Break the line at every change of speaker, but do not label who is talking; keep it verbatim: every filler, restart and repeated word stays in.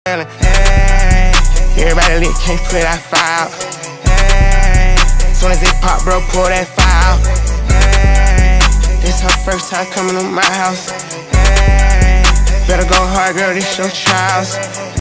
Hey, everybody lit, can't put that fire out. Hey, soon as it pop, bro, pull that fire out. Hey, this her first time coming to my house. Hey, better go hard, girl, this your trials.